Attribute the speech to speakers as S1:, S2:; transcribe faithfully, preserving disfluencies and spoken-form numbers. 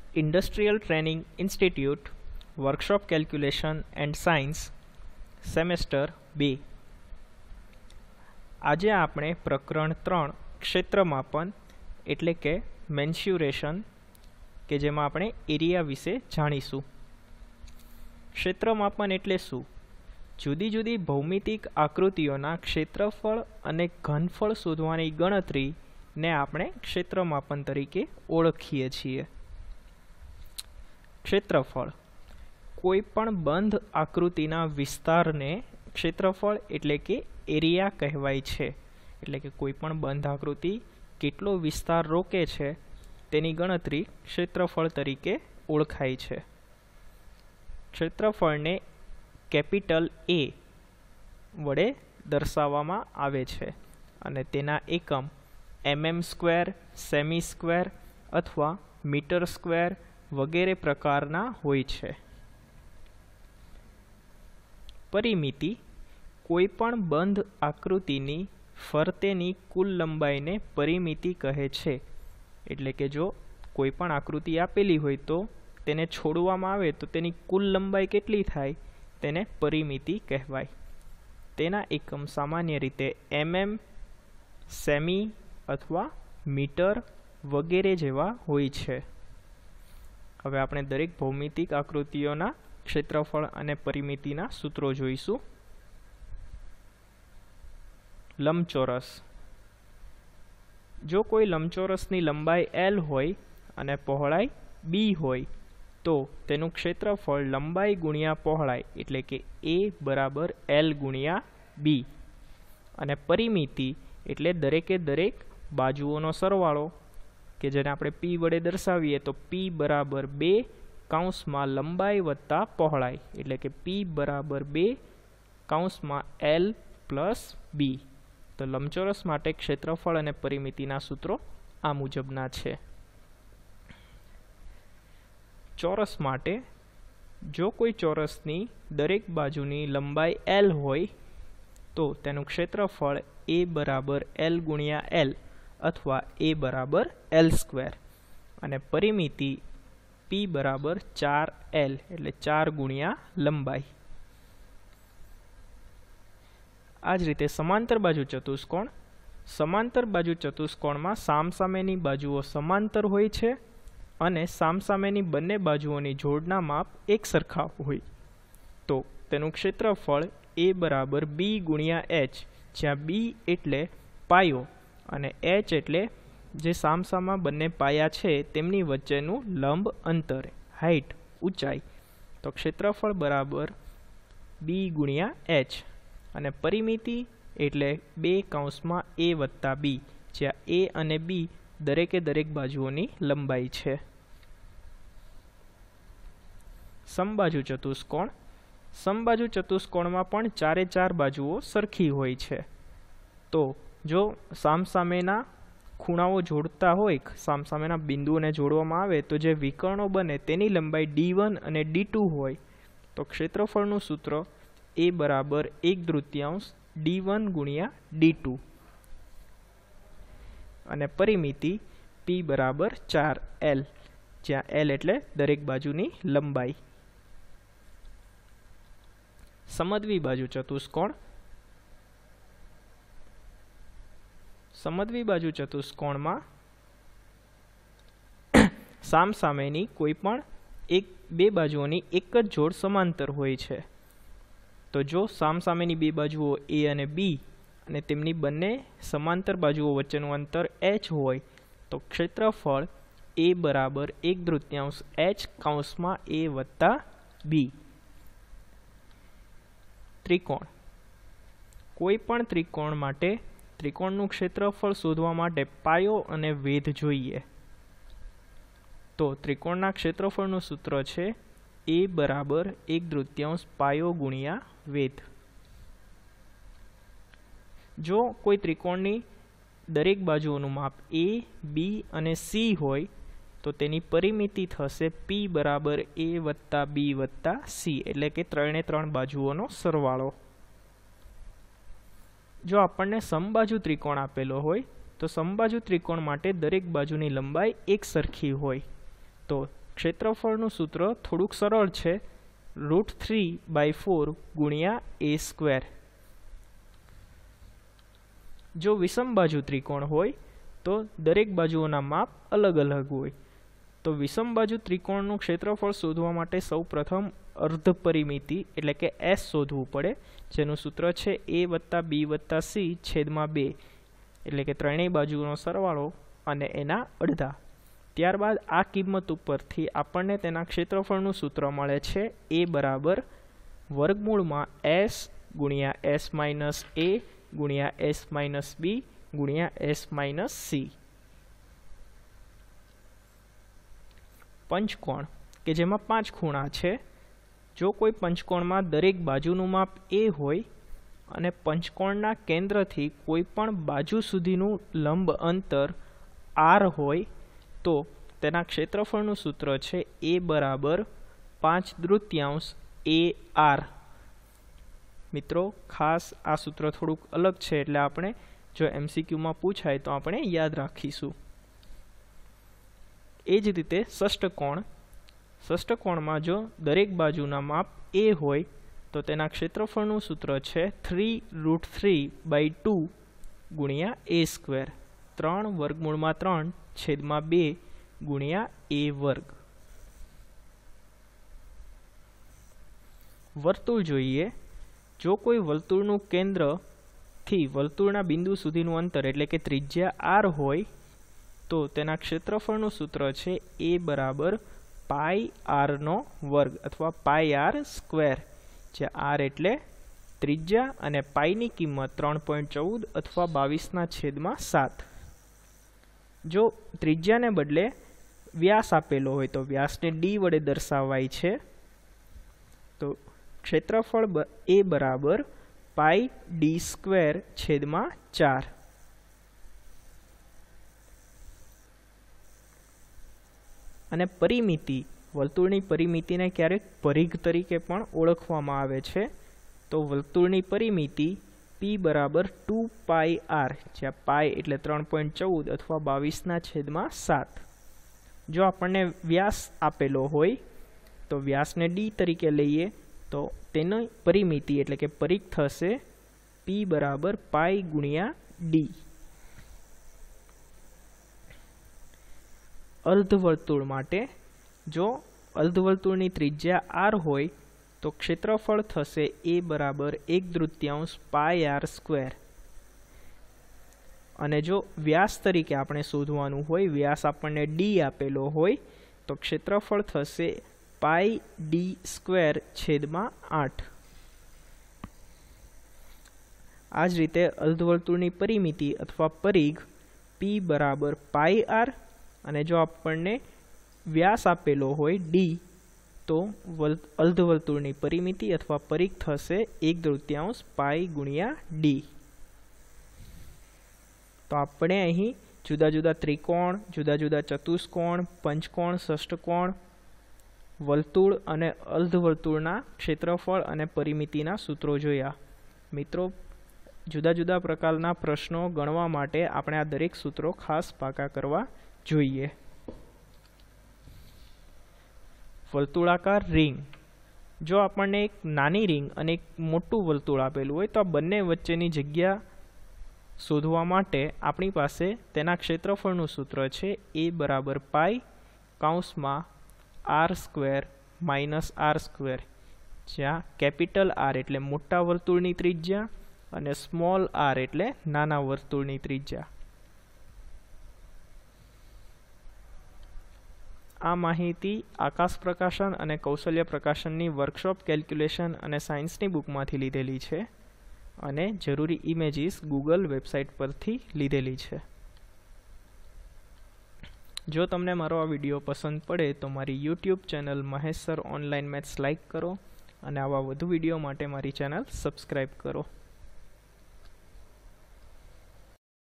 S1: Industrial training institute workshop calculation and science semester બે. આજે આપણે પ્રકરણ ત્રણ ક્ષેત્ર માપન એટલે કે મેન્સ્યુરેશન કે જેમાં આપણે એરિયા વિશે જાણીશું. ક્ષેત્ર માપન એટલે શું? જુદી જુદી ભૌમિતિક આકૃતિઓના ક્ષેત્રફળ અને ઘનફળ શોધવાની ગણતરીને આપણે ક્ષેત્ર માપન તરીકે ઓળખીએ છીએ. ક્ષેત્રફળ કોઈ પણ બંધ આકૃતિના વિસ્તારને ક્ષેત્રફળ એટલે કે એરિયા કહેવાય છે. એટલે કે કોઈ પણ બંધ આકૃતિ કેટલો વિસ્તાર રોકે છે તેની ગણતરી ક્ષેત્રફળ તરીકે ઓળખાય છે. ક્ષેત્રફળને કેપિટલ એ વડે દર્શાવવામાં આવે છે અને તેના એકમ એમએમ સ્ક્વેર, સેમી સ્ક્વેર અથવા મીટર સ્ક્વેર વગેરે પ્રકારના હોય છે. પરિમિતિ કોઈ પણ બંધ આકૃતિની ફરતેની કુલ લંબાઈને પરિમિતિ કહે છે. એટલે કે જો કોઈ પણ આકૃતિ આપેલી હોય તો તેને છોડવામાં આવે તો તેની કુલ લંબાઈ કેટલી થાય તેને પરિમિતિ કહેવાય. તેના એકમ સામાન્ય રીતે એમએમ, સેમી અથવા મીટર વગેરે જેવા હોય છે. હવે આપણે દરેક ભૌમિતિક આકૃતિઓના ક્ષેત્રફળ અને પરિમિતિના સૂત્રો જોઈશું. લંબચોરસ. જો કોઈ લંબચોરસની લંબાઈ એલ હોય અને પહોળાઈ બી હોય તો તેનું ક્ષેત્રફળ લંબાઈ ગુણ્યા પહોળાઈ એટલે કે એ બરાબર એલ ગુણ્યા બી અને પરિમિતિ એટલે દરેકે દરેક બાજુઓનો સરવાળો કે જેને આપણે પી વડે દર્શાવીએ તો પી બરાબર બે કાઉન્સમાં લંબાઈ વત્તા પહોળાઈ એટલે કે પી બરાબર બે કાઉન્સમાં એલ પ્લસ બી. તો લંબચોરસ માટે ક્ષેત્રફળ અને પરિમિતિના સૂત્રો આ મુજબના છે. ચોરસ માટે જો કોઈ ચોરસની દરેક બાજુની લંબાઈ એલ હોય તો તેનું ક્ષેત્રફળ એ બરાબર એલ ગુણ્યા એલ અથવા એ બરાબર એલ સ્ક્વેર અને પરિમિતિ પી બરાબર ચાર એલ એટલે ચાર ગુણ્યા લંબાઈ. આ જ રીતે સમાંતર બાજુ ચતુષ્કોણ. સમાંતર બાજુ ચતુષ્કોણમાં સામસામેની બાજુઓ સમાંતર હોય છે અને સામસામેની બંને બાજુઓની જોડના માપ એક સરખા હોય તો તેનું ક્ષેત્રફળ એ બરાબર બી ગુણ્યા એચ, જ્યાં બી એટલે પાયો અને એચ એટલે જે સામસામા બંને પાયા છે તેમની વચ્ચેનું લંબ અંતર, હાઈટ, ઊંચાઈ. તો ક્ષેત્રફળ બરાબર બી ગુણ્યા એચ અને પરિમિતિ એટલે બે કાઉન્સમાં એ વત્તા બી, જ્યાં એ અને બી દરેકે દરેક બાજુઓની લંબાઈ છે. સમબાજુ ચતુષ્કોણ. સમબાજુ ચતુષ્કોણમાં પણ ચારે ચાર બાજુઓ સરખી હોય છે. તો જો સામસામેના ખૂણાઓ જોડતા હોય, સામસામેના બિંદુઓને જોડવામાં આવે તો જે વિકર્ણો બને તેની લંબાઈ ડી વન અને ડી ટુ હોય તો ક્ષેત્રફળનું સૂત્ર એ બરાબર એક તૃતીયાંશ ડી વન ગુણ્યા ડી ટુ અને પરિમિતિ પી બરાબર ચાર એલ, જ્યાં એલ એટલે દરેક બાજુની લંબાઈ. સમદ્વી બાજુ ચતુષ્કોણ. સમદ્વી બાજુ ચતુષ્કોણમાં સામસામેની કોઈ પણ એક બે બાજુઓની એક જ જોડ સમાંતર હોય છે. તો જો સામસામેની બે બાજુઓ એ અને બી અને તેમની બંને સમાંતર બાજુઓ વચ્ચેનું અંતર એચ હોય તો ક્ષેત્રફળ એ બરાબર એક તૃતીયાંશ એચ કાઉન્સમાં એ વત્તા બી. ત્રિકોણ. કોઈ પણ ત્રિકોણ માટે ત્રિકોણનું ક્ષેત્રફળ શોધવા માટે પાયો અને વેધ જોઈએ. તો ત્રિકોણના ક્ષેત્રફળનું સૂત્ર છે એ બરાબર એક તૃતીયાંશ પાયો ગુણ્યા વેધ. જો કોઈ ત્રિકોણની દરેક બાજુઓનું માપ એ, બી અને સી હોય તો તેની પરિમિતિ થશે પી બરાબર એ વત્તા બી વત્તા સી એટલે કે ત્રણે ત્રણ બાજુઓનો સરવાળો. જો આપણને સમબાજુ ત્રિકોણ આપેલો હોય તો સમબાજુ ત્રિકોણ માટે દરેક બાજુની લંબાઈ એક સરખી હોય તો ક્ષેત્રફળનું સૂત્ર થોડુંક સરળ છે, રૂટ થ્રી બાય ફોર ગુણ્યા એ સ્ક્વેર. જો વિષમ બાજુ ત્રિકોણ હોય તો દરેક બાજુઓના માપ અલગ અલગ હોય. તો વિષમ બાજુ ત્રિકોણનું ક્ષેત્રફળ શોધવા માટે સૌ પ્રથમ અર્ધ પરિમિતિ એટલે કે એસ શોધવું પડે, જેનું સૂત્ર છે એ વત્તા બી વત્તા સી છેદમાં બે, એટલે કે ત્રણેય બાજુનો સરવાળો અને એના અડધા. ત્યારબાદ આ કિંમત ઉપરથી આપણને તેના ક્ષેત્રફળનું સૂત્ર મળે છે એ બરાબર વર્ગમૂળમાં એસ ગુણ્યા એસ માઇનસ એ ગુણ્યા એસ માઇનસ બી ગુણ્યા એસ માઇનસ સી. પંચકોણ કે જેમાં પાંચ ખૂણા છે, જો કોઈ પંચકોણમાં દરેક બાજુનું માપ એ હોય અને પંચકોણના કેન્દ્રથી કોઈ પણ બાજુ સુધીનું લંબ અંતર આર હોય તો તેના ક્ષેત્રફળનું સૂત્ર છે એ બરાબર પાંચ તૃતીયાંશ એ આર. મિત્રો ખાસ આ સૂત્ર થોડુંક અલગ છે, એટલે આપણે જો એમસીક્યુમાં પૂછાય તો આપણે યાદ રાખીશું. એ જ રીતે ષષ્ઠકોણ ષષ્ઠકોણમાં જો દરેક બાજુના માપ એ હોય તો તેના ક્ષેત્રફળનું સૂત્ર છે three root three by two ગુણ્યા એ સ્ક્વેર, ત્રણ વર્ગમૂળમાં ત્રણ છેદમાં બે ગુણ્યા એ વર્ગ. વર્તુળ જોઈએ. જો કોઈ વર્તુળનું કેન્દ્રથી વર્તુળના બિંદુ સુધીનું અંતર એટલે કે ત્રિજ્યા આર હોય તો તેના ક્ષેત્રફળનું સૂત્ર છે એ બરાબર પાઈ આરનો વર્ગ અથવા પાઈ આર સ્ક્વેર, જ્યાં આર એટલે ત્રિજ્યા અને પાઈની કિંમત ત્રણ પોઈન્ટ ચૌદ અથવા બાવીસના છેદમાં સાત. જો ત્રિજ્યાને બદલે વ્યાસ આપેલો હોય તો વ્યાસને ડી વડે દર્શાવાય છે. તો ક્ષેત્રફળ એ બરાબર પાઈ ડી સ્ક્વેર છેદમાં ચાર. અને પરિમિતિ, વર્તુળની પરિમિતિને ક્યારેક પરિઘ તરીકે પણ ઓળખવામાં આવે છે. તો વર્તુળની પરિમિતિ પી બરાબર ટુ પાઈ આર, જ્યાં પાઈ એટલે ત્રણ પોઈન્ટ ચૌદ અથવા બાવીસના છેદમાં સાત. જો આપણને વ્યાસ આપેલો હોય તો વ્યાસને ડી તરીકે લઈએ તો તેની પરિમિતિ એટલે કે પરિઘ થશે પી બરાબર પાઈ ગુણ્યા ડી. અર્ધવર્તુળ માટે જો અર્ધવર્તુળની ત્રિજ્યા આર હોય તો ક્ષેત્રફળ થશે એ બરાબર એક તૃતીયાંશ પાઈ આર સ્ક્વેર. અને જો વ્યાસ તરીકે આપણે શોધવાનું હોય, વ્યાસ આપણને ડી આપેલો હોય તો ક્ષેત્રફળ થશે પાઈ ડી સ્ક્વેર છેદમાં આઠ. આ જ રીતે અર્ધવર્તુળની પરિમિતિ અથવા પરિઘ પી બરાબર પાઈ આર, અને જો આપણને વ્યાસ આપેલો હોય ડી તો અર્ધવર્તુળની પરિમિતિ અથવા પરિઘ થશે એક તૃતીયાંશ પાઈ ગુણ્યા ડી. તો આપણે અહીં જુદા જુદા ત્રિકોણ, જુદા જુદા ચતુષ્કોણ, પંચકોણ, ષષ્ઠકોણ, વર્તુળ અને અર્ધવર્તુળના ક્ષેત્રફળ અને પરિમિતિના સૂત્રો જોયા. મિત્રો જુદા જુદા પ્રકારના પ્રશ્નો ગણવા માટે આપણે આ દરેક સૂત્રો ખાસ પાકા કરવા જોઈએ. વર્તુળાકાર રિંગ. જો આપણને એક નાની રિંગ અને એક મોટું વર્તુળ આપેલું હોય તો આ બંને વચ્ચેની જગ્યા શોધવા માટે આપણી પાસે તેના ક્ષેત્રફળનું સૂત્ર છે એ બરાબર પાઈ કૌંસમાં R square minus R square, જ્યાં કેપિટલ આર એટલે મોટા વર્તુળની ત્રિજ્યા અને સ્મોલ આર એટલે નાના વર્તુળની ત્રિજ્યા. આ માહિતી આકાશ પ્રકાશન અને કૌશલ્ય પ્રકાશનની વર્કશોપ કેલ્ક્યુલેશન અને સાયન્સની બુકમાંથી લીધેલી છે અને જરૂરી ઇમેજીસ ગૂગલ વેબસાઇટ પરથી લીધેલી છે. જો તમને મારો આ વિડીયો પસંદ પડે તો મારી YouTube channel Mahesh sir online maths like કરો અને આવા વધુ વિડીયો માટે મારી ચેનલ સબસ્ક્રાઈબ કરો.